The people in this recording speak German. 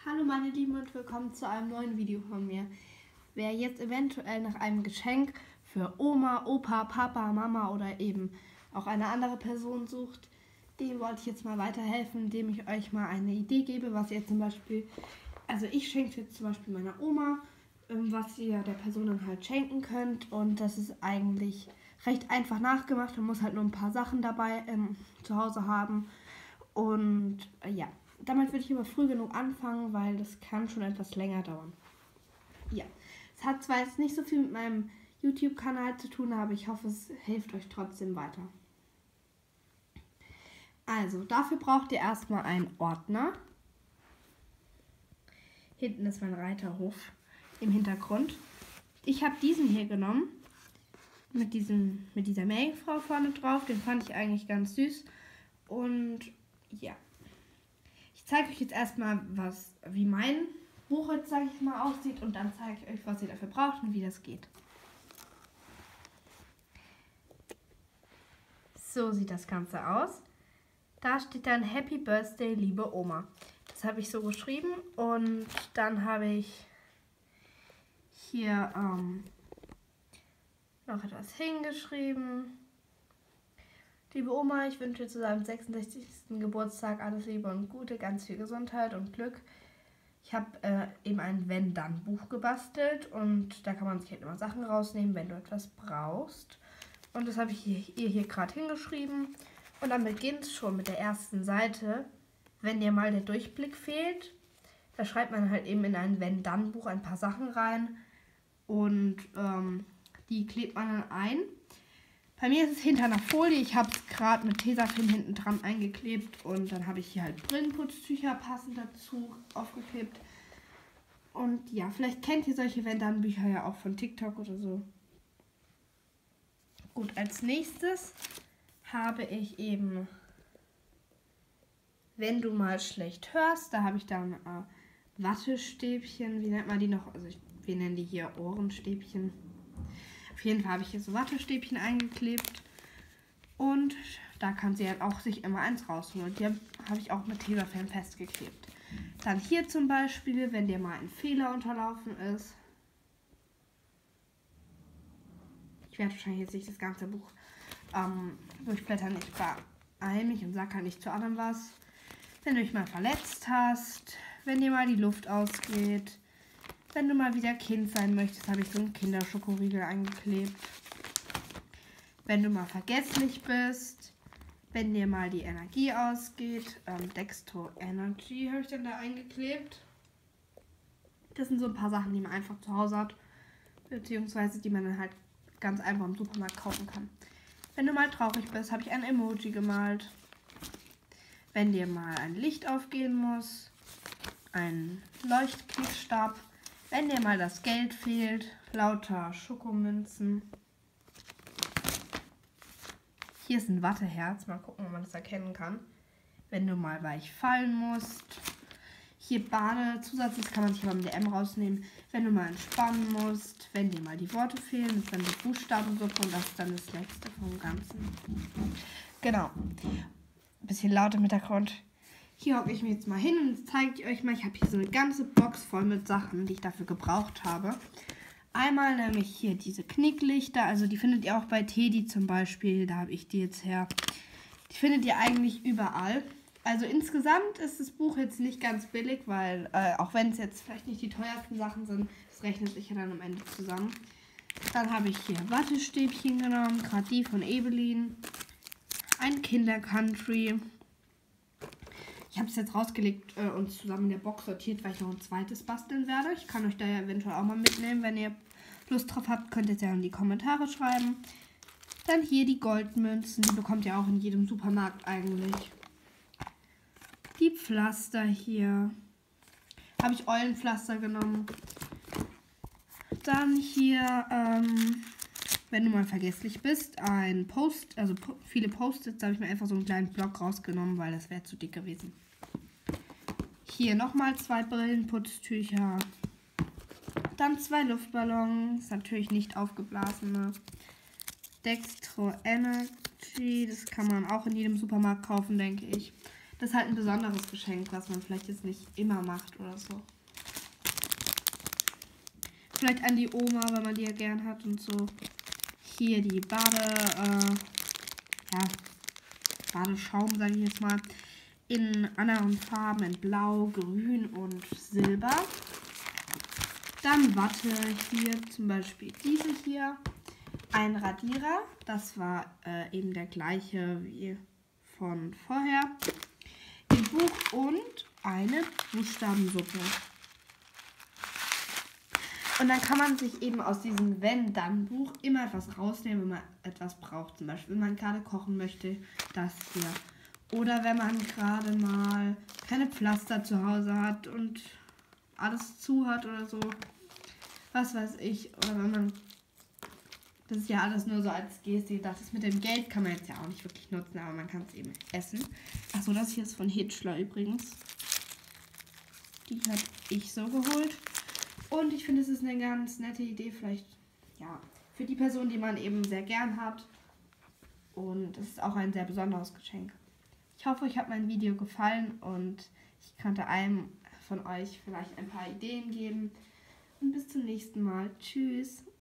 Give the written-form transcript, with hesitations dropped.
Hallo meine Lieben und willkommen zu einem neuen Video von mir. Wer jetzt eventuell nach einem Geschenk für Oma, Opa, Papa, Mama oder eben auch eine andere Person sucht, dem wollte ich jetzt mal weiterhelfen, indem ich euch mal eine Idee gebe, was ihr zum Beispiel, also ich schenke jetzt zum Beispiel meiner Oma, was ihr der Person dann halt schenken könnt, und das ist eigentlich recht einfach nachgemacht. Man muss halt nur ein paar Sachen dabei zu Hause haben und ja. Damit würde ich aber früh genug anfangen, weil das kann schon etwas länger dauern. Ja, es hat zwar jetzt nicht so viel mit meinem YouTube-Kanal zu tun, aber ich hoffe, es hilft euch trotzdem weiter. Also, dafür braucht ihr erstmal einen Ordner. Hinten ist mein Reiterhof im Hintergrund. Ich habe diesen hier genommen, mit dieser Meerjungfrau vorne drauf. Den fand ich eigentlich ganz süß. Und ja. Ich zeige euch jetzt erstmal, wie mein Buch jetzt, sage ich mal, aussieht, und dann zeige ich euch, was ihr dafür braucht und wie das geht. So sieht das Ganze aus. Da steht dann Happy Birthday, liebe Oma. Das habe ich so geschrieben, und dann habe ich hier noch etwas hingeschrieben. Liebe Oma, ich wünsche dir zu deinem 66. Geburtstag alles Liebe und Gute, ganz viel Gesundheit und Glück. Ich habe eben ein Wenn-Dann-Buch gebastelt, und da kann man sich halt immer Sachen rausnehmen, wenn du etwas brauchst. Und das habe ich ihr hier gerade hingeschrieben. Und dann beginnt es schon mit der ersten Seite. Wenn dir mal der Durchblick fehlt, da schreibt man halt eben in ein Wenn-Dann-Buch ein paar Sachen rein, und die klebt man dann ein. Bei mir ist es hinter einer Folie. Ich habe es gerade mit Tesafilm hinten dran eingeklebt, und dann habe ich hier halt Brillenputztücher passend dazu aufgeklebt. Und ja, vielleicht kennt ihr solche Wenn-Dann-Bücher ja auch von TikTok oder so. Gut, als nächstes habe ich eben, wenn du mal schlecht hörst, da habe ich dann Wattestäbchen, wie nennt man die noch? Also wir nennen die hier Ohrenstäbchen. Auf jeden Fall habe ich hier so Wattestäbchen eingeklebt, und da kann sie halt auch sich immer eins rausholen. Die habe ich auch mit Tesafilm festgeklebt. Dann hier zum Beispiel, wenn dir mal ein Fehler unterlaufen ist. Ich werde wahrscheinlich jetzt nicht das ganze Buch durchblättern. Ich beeile mich und sage halt nicht zu allem was. Wenn du dich mal verletzt hast, wenn dir mal die Luft ausgeht, wenn du mal wieder Kind sein möchtest, habe ich so einen Kinderschokoriegel eingeklebt. Wenn du mal vergesslich bist, wenn dir mal die Energie ausgeht, Dextro Energy habe ich dann da eingeklebt. Das sind so ein paar Sachen, die man einfach zu Hause hat, beziehungsweise die man dann halt ganz einfach im Supermarkt kaufen kann. Wenn du mal traurig bist, habe ich ein Emoji gemalt. Wenn dir mal ein Licht aufgehen muss, ein Leuchtklickstab. Wenn dir mal das Geld fehlt, lauter Schokomünzen. Hier ist ein Watteherz. Mal gucken, ob man das erkennen kann. Wenn du mal weich fallen musst. Hier Badezusatz, das kann man sich aber mit der M rausnehmen. Wenn du mal entspannen musst. Wenn dir mal die Worte fehlen, das ist dann die Buchstabensuppe, und das ist dann das letzte vom Ganzen. Genau. Ein bisschen laut im Hintergrund. Hier hocke ich mich jetzt mal hin und jetzt zeige ich euch mal, ich habe hier so eine ganze Box voll mit Sachen, die ich dafür gebraucht habe. Einmal nämlich hier diese Knicklichter, also die findet ihr auch bei Teddy zum Beispiel, da habe ich die jetzt her. Die findet ihr eigentlich überall. Also insgesamt ist das Buch jetzt nicht ganz billig, weil auch wenn es jetzt vielleicht nicht die teuersten Sachen sind, das rechnet sich ja dann am Ende zusammen. Dann habe ich hier Wattestäbchen genommen, gerade die von Ebelin. Ein Kinder-Country. Ich habe es jetzt rausgelegt und zusammen in der Box sortiert, weil ich noch ein zweites basteln werde. Ich kann euch da ja eventuell auch mal mitnehmen. Wenn ihr Lust drauf habt, könnt ihr es ja in die Kommentare schreiben. Dann hier die Goldmünzen. Die bekommt ihr auch in jedem Supermarkt eigentlich. Die Pflaster hier. Habe ich Eulenpflaster genommen. Dann hier, wenn du mal vergesslich bist, ein viele Post-its. Da habe ich mir einfach so einen kleinen Block rausgenommen, weil das wäre zu dick gewesen. Hier nochmal 2 Brillenputztücher. Dann 2 Luftballons, natürlich nicht aufgeblasene. Dextro Energy, das kann man auch in jedem Supermarkt kaufen, denke ich. Das ist halt ein besonderes Geschenk, was man vielleicht jetzt nicht immer macht oder so. Vielleicht an die Oma, wenn man die ja gern hat und so. Hier die Badeschaum, sage ich jetzt mal. In anderen Farben, in Blau, Grün und Silber. Dann Watte, hier zum Beispiel diese hier. Ein Radierer, das war eben der gleiche wie von vorher. Ein Buch und eine Buchstabensuppe. Und dann kann man sich eben aus diesem Wenn-Dann-Buch immer etwas rausnehmen, wenn man etwas braucht. Zum Beispiel, wenn man gerade kochen möchte, das hier. Oder wenn man gerade mal keine Pflaster zu Hause hat und alles zu hat oder so. Was weiß ich. Oder wenn man... Das ist ja alles nur so als Geste. Das mit dem Geld kann man jetzt ja auch nicht wirklich nutzen, aber man kann es eben essen. Achso, das hier ist von Hitchler übrigens. Die habe ich so geholt. Und ich finde, es ist eine ganz nette Idee, vielleicht ja für die Person, die man eben sehr gern hat. Und es ist auch ein sehr besonderes Geschenk. Ich hoffe, euch hat mein Video gefallen und ich konnte einem von euch vielleicht ein paar Ideen geben. Und bis zum nächsten Mal. Tschüss.